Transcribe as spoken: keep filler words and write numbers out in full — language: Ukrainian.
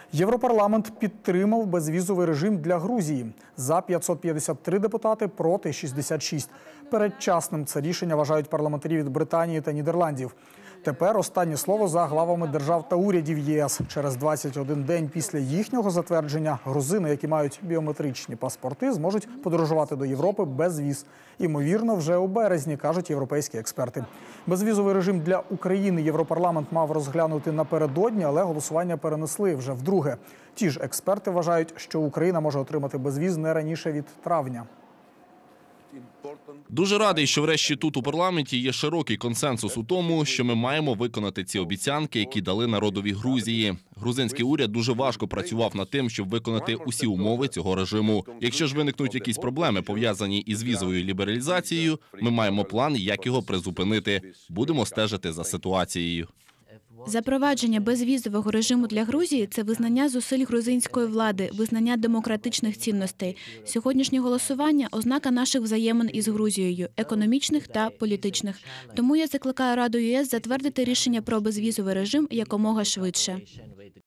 Європарламент підтримав безвізовий режим для Грузії. За п'ятсот п'ятдесят три депутати, проти шістдесят шість. Передчасним це рішення вважають парламентарі від Британії та Нідерландів. Тепер останнє слово за главами держав та урядів ЄС. Через двадцять один день після їхнього затвердження грузини, які мають біометричні паспорти, зможуть подорожувати до Європи без віз. Імовірно, вже у березні, кажуть європейські експерти. Безвізовий режим для України Європарламент мав розглянути напередодні, але голосування перенесли вже вдруге. Ті ж експерти вважають, що Україна може отримати безвіз не раніше від травня. Дуже радий, що врешті тут у парламенті є широкий консенсус у тому, що ми маємо виконати ці обіцянки, які дали народові Грузії. Грузинський уряд дуже важко працював над тим, щоб виконати усі умови цього режиму. Якщо ж виникнуть якісь проблеми, пов'язані із візовою лібералізацією, ми маємо план, як його призупинити. Будемо стежити за ситуацією. Запровадження безвізового режиму для Грузії – це визнання зусиль грузинської влади, визнання демократичних цінностей. Сьогоднішнє голосування – ознака наших взаємин із Грузією – економічних та політичних. Тому я закликаю Раду ЄС затвердити рішення про безвізовий режим якомога швидше.